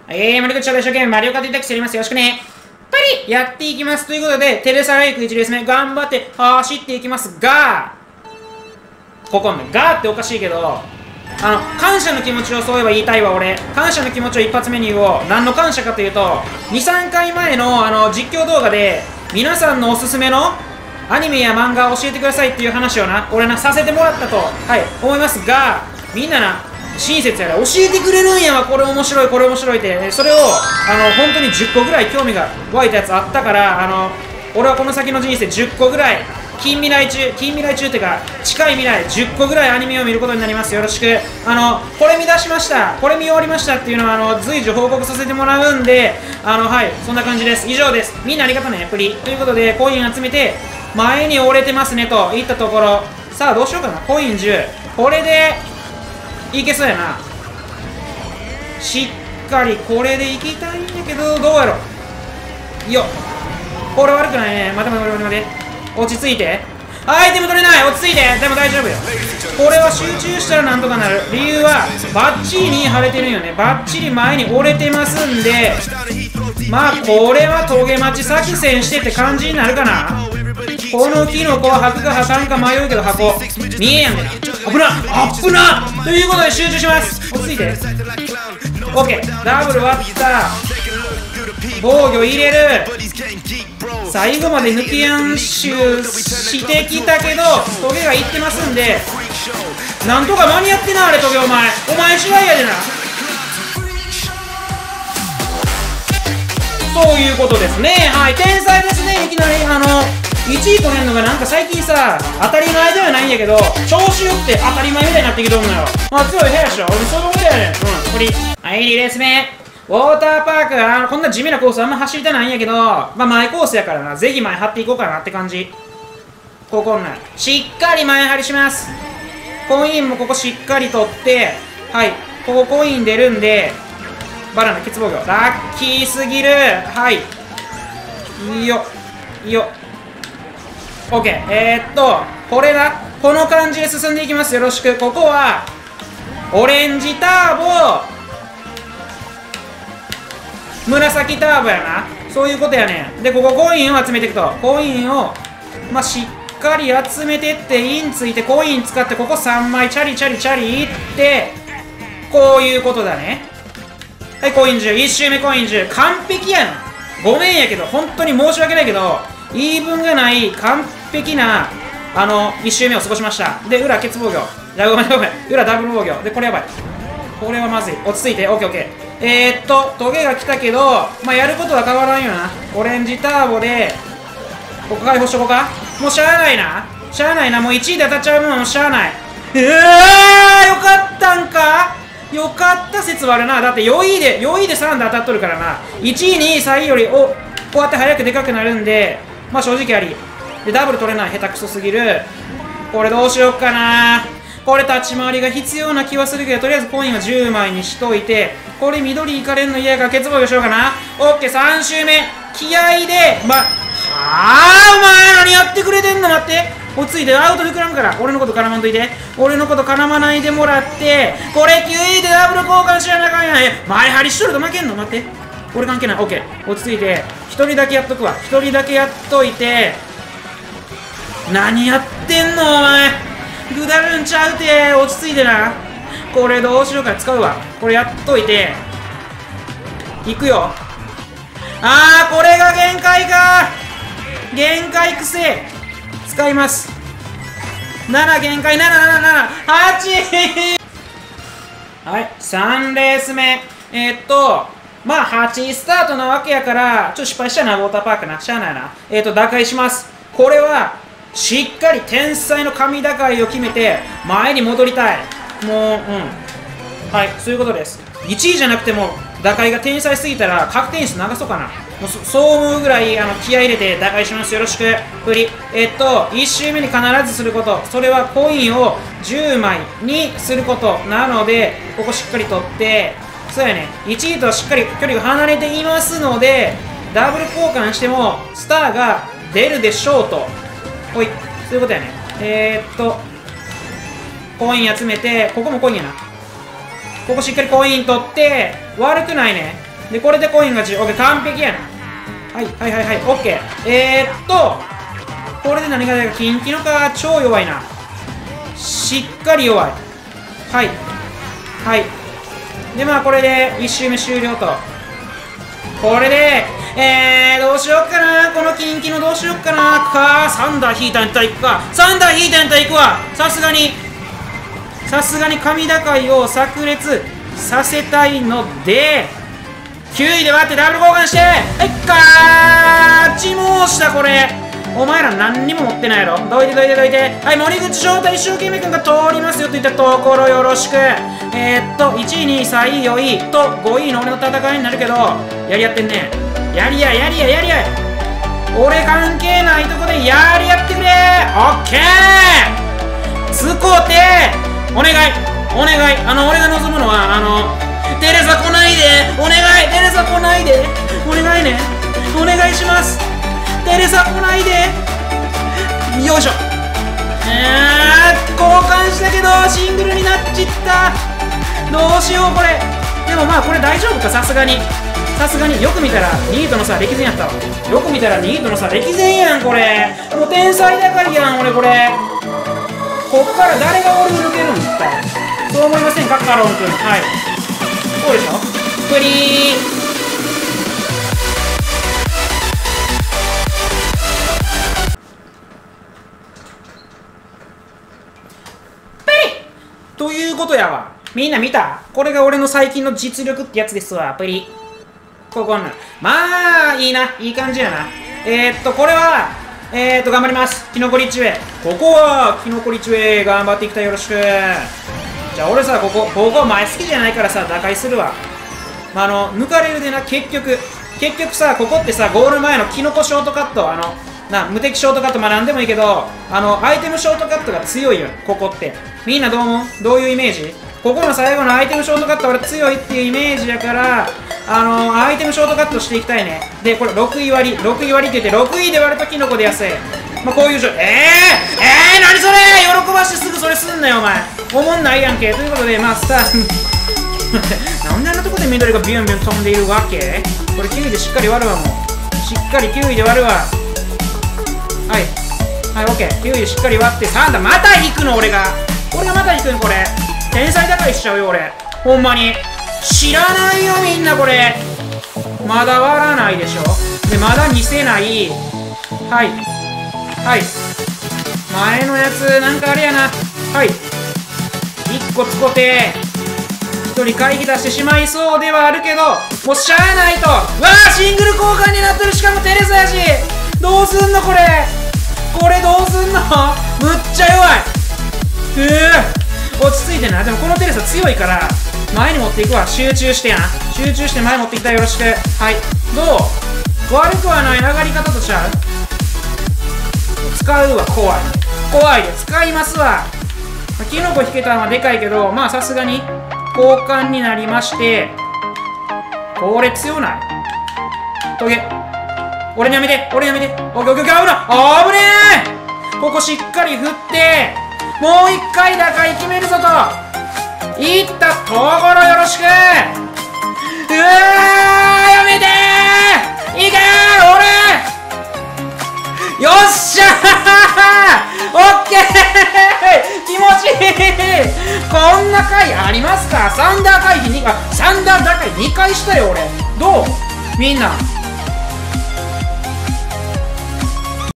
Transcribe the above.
森口翔で一生懸命マリオカートディタクスやります。よろしくね。パリやっていきます。ということで、テレサレイク1レース目、頑張って走っていきますが、ここね、ガーっておかしいけど、感謝の気持ちをそういえば言いたいわ、俺。感謝の気持ちを一発目に言おう。何の感謝かというと、2、3回前の実況動画で、皆さんのおすすめのアニメや漫画を教えてくださいっていう話をな、俺な、させてもらったと、はい、思いますが、みんなな、親切やら教えてくれるんやわ、これ面白い、これ面白いって。それを、本当に10個ぐらい興味が湧いたやつあったから、俺はこの先の人生10個ぐらい、近未来中っていうか、近い未来10個ぐらいアニメを見ることになります。よろしく。これ見出しました、これ見終わりましたっていうのは、随時報告させてもらうんで、はい、そんな感じです。以上です。みんなありがとね、プリ。ということで、コイン集めて、前に折れてますねといったところ。さあ、どうしようかな。コイン10。これで、いけそうやな。しっかりこれでいきたいんだけど、どうやろう。よっ。これ悪くないね。待て。落ち着いて。アイテム取れない。落ち着いて。でも大丈夫よ。これは集中したらなんとかなる。理由はバッチリに晴れてるよね。バッチリ前に折れてますんで、まあこれは峠待ち作戦してって感じになるかな。このキノコは履くか履かんか迷うけど箱見えやんね。危なということで集中します。落ち着いて。 OK、 ダブル割った。防御入れる。最後まで抜きやんしゅしてきたけどトゲがいってますんで、なんとか間に合ってな。あれトゲお前次第やでな。そういうことですね。はい、天才ですね。いきなり1位取れるのがなんか最近さ、当たり前ではないんやけど、調子よくて当たり前みたいになってきとんのよ。まあ強い部屋でしょ。俺そういうことやねん。これはい、2レース目ウォーターパーク。こんな地味なコースあんま走りたないんやけど、まあ前コースやからな、ぜひ前張っていこうかなって感じ。こんなんしっかり前張りします。コインもここしっかり取って、はい、ここコイン出るんで、バナナ欠防御ラッキーすぎる。はい、いいよOK。これだ。この感じで進んでいきます。よろしく。ここはオレンジターボ、紫ターボやな。そういうことやねん。でここコインを集めていくと、コインをまあしっかり集めてって、インついてコイン使って、ここ3枚チャリいって、こういうことだね。はい、コイン10。1周目コイン10。完璧やな。ごめんやけど、本当に申し訳ないけど、言い分がない完璧な1周目を過ごしました。で裏欠防御、ごめん裏ダブル防御で、これやばい。これはまずい。落ち着いて。 OKOK。トゲが来たけど、まあやることは変わらんよな。オレンジターボでここ解放しとこうか。もうしゃあないな。もう1位で当たっちゃうもん。もうしゃあない。よかったんか。よかった説はあるな。だって4位で3で当たっとるからな。1位2位3位よりこうやって早くでかくなるんで、まあ正直ありで、ダブル取れない。下手くそすぎる。これどうしよっかな。これ立ち回りが必要な気はするけど、とりあえずコインは10枚にしといて、これ緑いかれんの嫌やから欠防御しようかな。オッケー、3周目気合いで、お前何やってくれてんの。待って、落ち着いて。アウト膨らむから俺のこと絡まんといて。俺のこと絡まないでもらって、これ9位でダブル交換しやなあかんやん。前張りしとると負けんの。待って、俺関係ない。オッケー、落ち着いて。1人だけやっとくわ。1人だけやっといて。何やってんのお前。ぐだるんちゃうて。落ち着いてな。これどうしようか。使うわ。これやっといていくよ。これが限界か。限界くせ使います。7限界。7 8はい、3レース目。まあ8スタートなわけやから、ちょっと失敗したな。ウォーターパークな。しゃあないな。打開します。これはしっかり天才の神打開を決めて前に戻りたい。もうはい、そういうことです。1位じゃなくても打開が天才すぎたら確定に流そうかな。もうそう思うぐらい気合い入れて打開します。よろしく。1周目に必ずすること、それはコインを10枚にすることなので、ここしっかり取って、そうやね、1位とはしっかり距離が離れていますので、ダブル交換してもスターが出るでしょうと。ほい、そういうことやね。コイン集めて、ここもコインやな。ここしっかりコイン取って、悪くないね。 で、これでコインが10。オッケー、完璧やな。はい、はい、はい、はい、オッケー。これで何が出るか、キンキノか、超弱いな。しっかり弱い。はい。はい。で、まあ、これで1周目終了と。これで、どうしよっかな。このキンキノどうしよっかな。サンダー引いたんやったら行くか。サンダー引いたんやったら行くわ。さすがに神高いを炸裂させたいので、9位で割ってダブル交換して、勝ち申した、これ。お前ら何にも持ってないやろ。どいて。はい、森口翔太一生懸命君が通りますよといったところよろしく。1位、2位、3位、4位と5位の俺の戦いになるけど、やり合ってんね。やり合い。俺関係ないとこでやり合ってくれ。オッケー。つこて、お願い。俺が望むのは、テレサ来ないで。お願い、テレサ来ないで。お願いね。お願いします。テレサ来ないで。よいしょ。交換したけどシングルになっちった。どうしようこれ。でもまあこれ大丈夫か。さすがによく見たら2位との差歴然やったわ。よく見たら2位との差歴然やん。これもう天才高いやん俺。これこっから誰が俺を抜けるんだ。そう思いませんかカロン君。はい、そうでしょ。プリーということやわ。みんな見た？これが俺の最近の実力ってやつですわ。プリこんな。まあいいな、いい感じやな。これは頑張ります。キノコリッチウェイ。ここはキノコリッチウェイ頑張っていきたい。よろしく。じゃあ俺さ、ここ前好きじゃないからさ打開するわ。まあ抜かれるでな。結局さ、ここってさゴール前のキノコショートカット、無敵ショートカット学んでもいいけど、アイテムショートカットが強いよ、ここって。みんなどう思う？どういうイメージ？ここの最後のアイテムショートカット俺強いっていうイメージやから、アイテムショートカットしていきたいね。で、これ6位割りって言って、6位で割るとキノコ出やすい。まあこういう状況。何それ！喜ばしてすぐそれすんなよ、お前。おもんないやんけ。ということで、まあ、なんであんなとこで緑がビュンビュン飛んでいるわけ？これ9位でしっかり割るわ、もう。しっかり9位で割るわ。はい、オッケー。9位でしっかり割って、3だ。また引くの、俺がまた引くん、これ。天才高いしちゃうよ、俺。ほんまに。知らないよ、みんな、これ。まだ割らないでしょ。で、まだ見せない。はい。前のやつ、なんかあれやな。はい。1個使って、1人回避出してしまいそうではあるけど、もうしゃあないと。わあ、シングル交換になってる。しかもテレサやし。どうすんの、これどうすんの？むっちゃ弱い。落ち着いてな。でもこのテレサ強いから前に持っていくわ。集中して前持っていきたい。よろしく。はい、どう？悪くはない上がり方としちゃう。使うわ。怖いで使いますわ。キノコ引けたのはでかいけど、まあさすがに交換になりまして、これ強ない？トゲ。俺にやめて。オッケー。危ねえ。ここしっかり振ってもう一回打開決めるぞといったところ。よろしく。やめてー。いけー俺。よっしゃー。オッケー。気持ちいい。こんな回ありますか？サンダー打開2回したよ俺。どう？みんな